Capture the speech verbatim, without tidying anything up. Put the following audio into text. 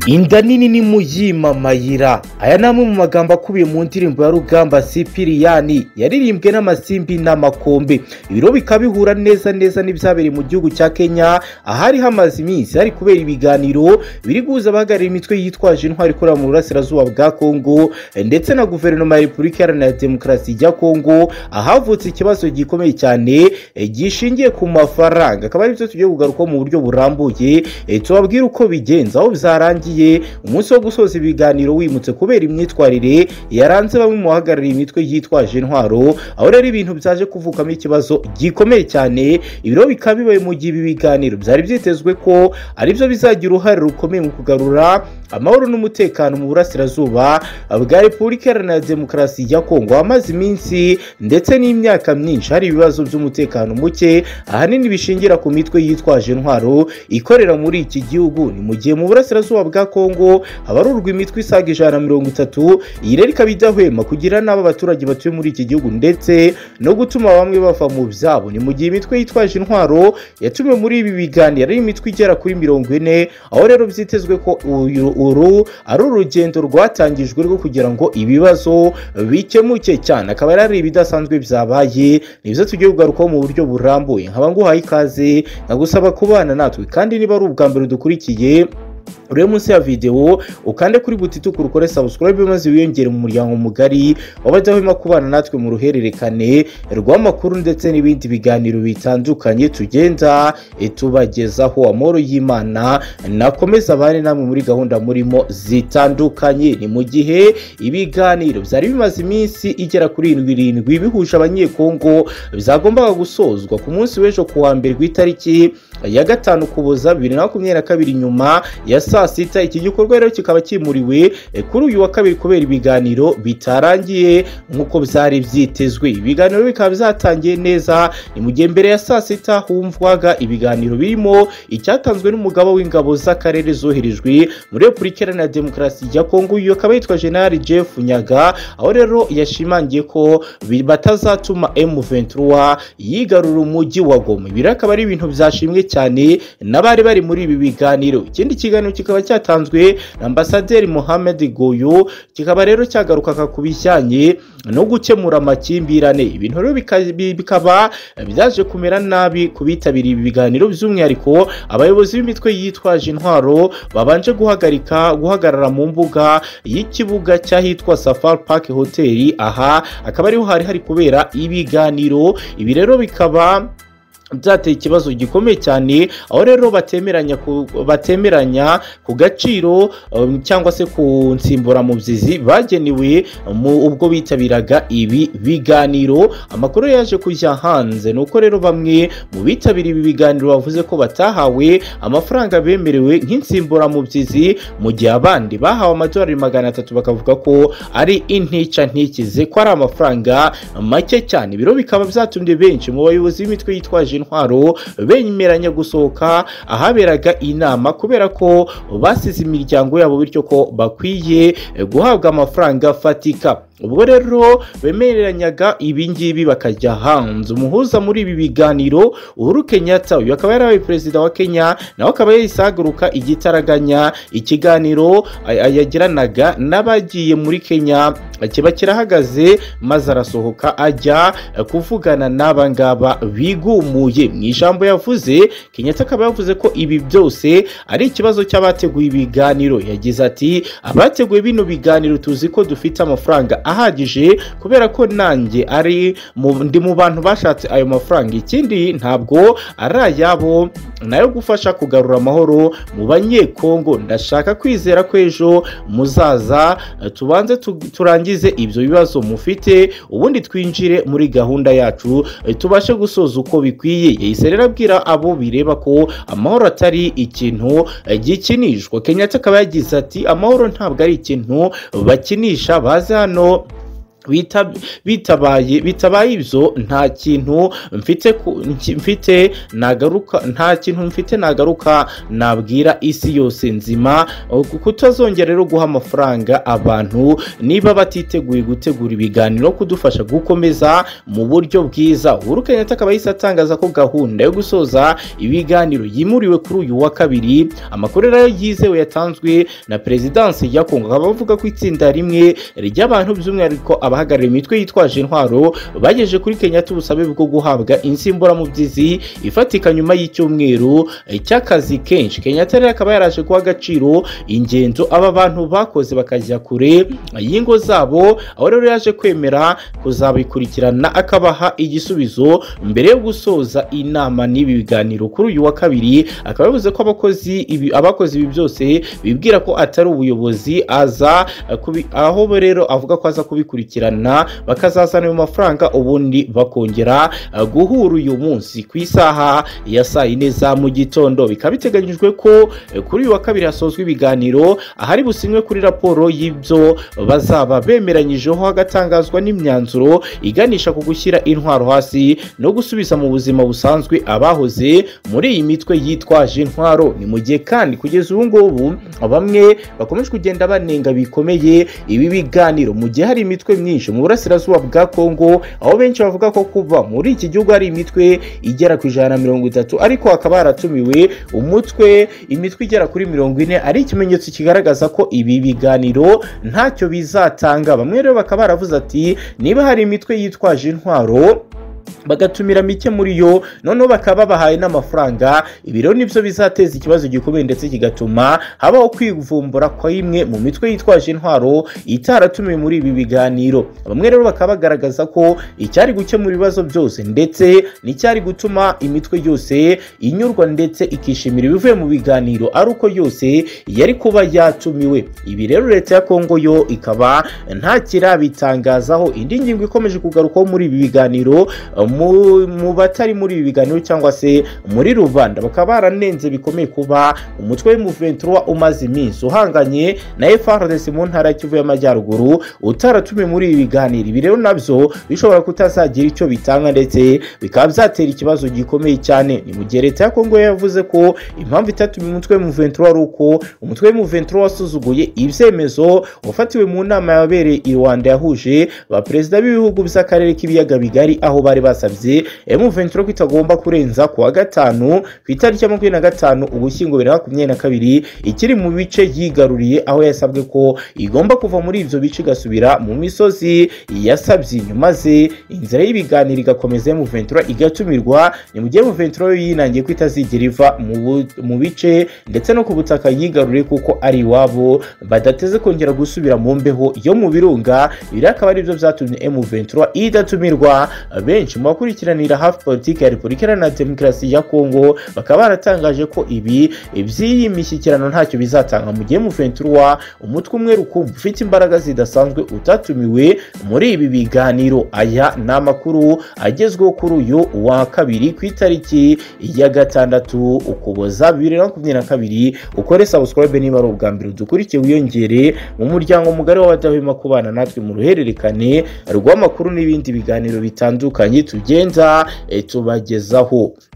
inda nini ni muyima mayira. Aya namwe mu magambo akubiye mu ndirimbo ya Rugamba Cyane yaririmbwe n'amasimbi n'amakombe. Ibiro bikabihura neza neza n'ibyabereye mu gihugu cya Kenya ahari hamaze iminsi hari kubera ibiganiro biri guhuza bahagarariye imitwe yitwaje intwari ikorera mu burasirazuba bwa Congo ndetse na guverinoma ya Repubulika Iharanira Demokarasi ya Congo, ahavutse ikibazo gikomeye cyane gishingiye ku mafaranga. Akaba ari byo tugiye kugaruka mu buryo burambuye, tubabwira uko bigenza aho byarangiye umunsi wo gusoza ibiganiro wimutse kubera imyitwarire yaranze bamwe mu bahagarariye imitwe yitwaje intwaro, aho rero ibintu byaje kuvukamo ikibazo gikomeye cyane. Ibiro bikabibaye mu gihe ibi biganiro byari byitezwe ko ari byo bizagira uruhare rukomeye mu kugarura amahoro n'umutekano mu burasirazuba bwa Repubulika Iharanira Demokarasi ya Congo. Amaze iminsi ndetse n'imyaka myinshi hari ibibazo by'umutekano muke ahanini bishingira ku mitwe yitwaje intwaro ikorera muri iki gihugu. Ni mu gihe mu burasirazuba bwa Congo habarurwa imitwe isaga ijana na mirongo itatu, iyi rero ikaba idahwema kugira n'aba abaturage batuye muri iki gihugu ndetse no gutuma bamwe bava mu byabo. Ni mu gihe imitwe yitwaje intwaro yatumwe muri ibi biganiro ari imitwe igera kuri mirongo ine, aho rero byitezwe ko uru ari urugendo rwatangijwe rwo kugira ngo ibibazo bikemuke cyane. Akaba ari ibidasanzwe byabaye, nibyo tugiye kugarukaho mu buryo burambuye. Nkaba nguhaye ikaze nkagusaba kubana natwe, kandi niba ari ubwa mbere dukurikiye uri munsi ya video ukande kuri buti tukuru ukore subscribe maze wiyongere mu muryango mugari wabadahwema kubana natwe mu ruhererekane rw'amakuru ndetse n'ibindi biganiro bitandukanye tugenda tubagezaho. Amahoro y'Imana nakomeza abane namwe muri gahunda murimo zitandukanye. Ni mu gihe ibiganiro byari bimaze iminsi igera kuri irindwi bihuje abanyekongo byagombaga gusozwa ku munsi w'ejo ku wa mbere w'itariki ya gatanu Ukuboza bibiri na makumyabiri na kabiri nyuma ya saa sita. Iki gikorwa rero kikaba kimuriwe kuri uyu wa kabiri kubera ibiganiro bitarangiye nk'uko byari byitezwe. Ibiganiro bikaba byatangiye neza, ni mu gihe mbere ya saa sita humvwaga ibiganiro birimo icyatanzwe n'umugabo w'ingabo z'akarere zoherejwe muri Repubulika Iharanira Demokarasi ya Congo. Uyu akaba yitwa General Jeff Nyaga, aho rero yashimangiye ko batazatuma M vingt-trois yigarura umujyi wa Goma. Ibi akaba ari ibintu byashimwe cyane n'abari bari muri ibi biganiro. Ikindi kiganiro kikaba cyatanzwe na Ambasaderi Mohamed Goyo, kikaba rero cyagarukaga ku bijyanye no gukemura amakimbirane. Ibintu rero bikaba byaje kumera nabi kubitabiriye ibi biganiro, by'umwihariko abayobozi b'imitwe yitwaje intwaro babanje guhagarika guhagarara mu mbuga y'ikibuga cyahitwa Safari Park Hotel. Aha akaba ariho hari hari kubera ibiganiro. Ibi rero bikaba byateye ikibazo gikomeye cyane, aho rero batemeranya ku batemeranya ku gaciro um, cyangwa se ku nsimbura mu byizi bagenewe mu ubwo bitabiraga ibi biganiro. Amakuru yaje kujya hanze nuko rero bamwe mu bitabira ibi biganiro bavuze ko batahawe amafaranga bemerewe nk'insimbura mu byizi, mu gihe abandi bahawe amadolari magana atatu bakavuga ko ari intica ntikize, ko ari amafaranga make cyane. Biro bikaba byatumye benshi mu bayobozi b'imitwe yitwaje intwaro bemeranya gusohoka ahaberaga inama kubera ko basize imiryango yabo, bityo ko bakwiye guhabwa amafaranga afatika. Ubwo rero bemeranyaga ibingibi bakajya hanze. Umuhuza muri ibi biganiro Uhuru Kenyatta, uyu akaba yarabaye perezida wa Kenya, nawe akaba yahisaguruka igitaraganya. Ikiganiro yagiranaga n'abagiye muri Kenya kiba kirahagaze, maze arasohoka ajya kuvugana n'aba ngaba bigumuye. Mu ijambo yavuze, Kenyatta akaba yavuze ko ibi byose ari ikibazo cy'abateguye ibiganiro. Yagize ati abateguye bino biganiro tuzi ko dufite amafaranga ahagije kubera ko nanjye ari ndi mu bantu bashatse ayo mafaranga. Ikindi ntabwo ari ayabo, nayo gufasha kugarura amahoro mu banyekongo. Ndashaka kwizera ko ejo muzaza tubanze turangize ibyo bibazo mufite, ubundi twinjire muri gahunda yacu tubashe gusoza uko bikwiye. Yahise rero abwira abo bireba ko amahoro atari ikintu gikinishwa. Kenyatta akaba yagize ati amahoro ntabwo ari ikintu bakinisha, baze hano bitabaye bitabaye ibyo nta kintu mfite mfite nagaruka nta kintu mfite nagaruka nabwira isi yose nzima kutazongera rero guha amafaranga abantu niba batiteguye gutegura ibiganiro kudufasha gukomeza mu buryo bwiza. Uhuru Kenyatta akaba yahise atangaza ko gahunda yo gusoza ibiganiro yimuriwe kuri uyu wa kabiri. Amakuru rero yizewe yatanzwe na Perezidansi ya Congo akaba avuga ko itsinda rimwe ry'abantu by'umwihariko abahagarariye imitwe yitwaje intwaro bagejeje kuri Kenyatta ubusabe bwo guhabwa insimburamubyizi ifatika nyuma y'icyumweru cy'akazi kenshi. Kenyatta rero akaba yaraje guha agaciro ingendo aba bantu bakoze bakajya kure y'ingo zabo, aho rero yaje kwemera kuzabikurikirana akabaha igisubizo mbere yo gusoza inama n'ibi biganiro kuri uyu wa kabiri. Akaba yavuze ko abakozi ibi abakozi ibi byose bibwira ko atari ubuyobozi aza kubi, aho rero avuga ko aza kubikurikirana bakazazana ayo mafaranga ubundi bakongera guhura uyu munsi ku isaha ya saa yine za mu gitondo. Bikaba biteganyijwe ko kuri uyu wa kabiri hasozwa ibiganiro ahari businywe kuri raporo y'ibyo bazaba bemeranyijeho, hagatangazwa n'imyanzuro iganisha ku gushyira intwaro hasi no gusubiza mu buzima busanzwe abahoze muri iyi mitwe yitwaje intwaro. Ni mu gihe kandi kugeza ubu ngubu bamwe bakomeje kugenda banenga bikomeye ibi biganiro mu gihe hari imitwe myinshi mu burasirazuba bwa Congo, aho benshi bavuga ko kuva muri iki gihugu hari imitwe igera ku ijana na mirongo itatu ariko hakaba haratumiwe umutwe imitwe igera kuri mirongo ine, ari ikimenyetso kigaragaza ko ibi biganiro ntacyo bizatanga. Bamwe rero bakaba baravuze ati niba hari imitwe yitwaje intwaro bagatumira mike muri yo noneho bakaba bahaye n'amafaranga, ibiro nibyo bizateza ikibazo gikomeye ndetse kigatuma habaho kwivumbura kwa imwe mu mitwe yitwaje intwaro itaratumiwe muri ibi biganiro. Bamwe rero bakaba bagaragaza ko icyari gukemura ibibazo byose ndetse n'icyari gutuma imitwe yose inyurwa ndetse ikishimira ibivuye mu biganiro ari uko yose yari kuba yatumiwe. Ibi rero leta ya Congo yo ikaba nta kirabitangazaho. Indi ngingo ikomeje kugarukaho muri ibi biganiro mu batari muri ibi biganiro cyangwa se muri rubanda bakaba baranenze bikomeye kuba umutwe w'M vingt-trois umaze iminsi uhanganye na F A R D C mu ntara ya Kivu y'Amajyaruguru utaratumiwe muri ibi biganiro. Ibi rero nabyo bishobora kutazagira icyo bitanga ndetse bikaba byatera ikibazo gikomeye cyane. Ni mu gihe leta ya Congo yavuze ko impamvu itatumiye umutwe w'M vingt-trois ari uko umutwe w'M vingt-trois wasuzuguye ibyemezo wafatiwe mu nama yabereye i Rwanda yahuje ba perezida b'ibihugu by'akarere k'ibiyaga bigari, aho bari basabye M vingt-trois kwitagomba kurenza kuwa gatanu ku itariki ya makumyabiri na gatanu Ugushyingo bibiri na makumyabiri na kabiri ikiri mu bice yigaruriye, aho yasabwe ko igomba kuva muri ibyo bice igasubira mu misozi yasabye inyuma ze inzira y'ibiganiro igakomeza M vingt-trois igatumirwa. Ni mu gihe M vingt-trois yinangiye ko itazigera iva mu bice ndetse no ku butaka yigaruriye kuko ari iwabo badateze kongera gusubira mu mbeho yo mu birunga. Ibi akaba ari byo byatumye M vingt-trois idatumirwa. Benshi mu bakurikiranira hafi politiki ya Repubulika Iharanira Demokarasi ya Congo bakaba baratangaje ko ibi iby'iyi mishyikirano ntacyo bizatanga mu gihe M vingt-trois umutwe umwe rukumbi ufite imbaraga zidasanzwe utatumiwe muri ibi biganiro. Aya ni amakuru agezweho kuri uyu wa kabiri ku itariki ya gatandatu Ukuboza bibiri na makumyabiri na kabiri. Ukore subscribe niba ari ubwa mbere dukurikiye, wiyongere mu muryango mugari w'abadahwema kubana natwe mu ruhererekane rw'amakuru n'ibindi biganiro bitandukanye tugenda tubagezaho.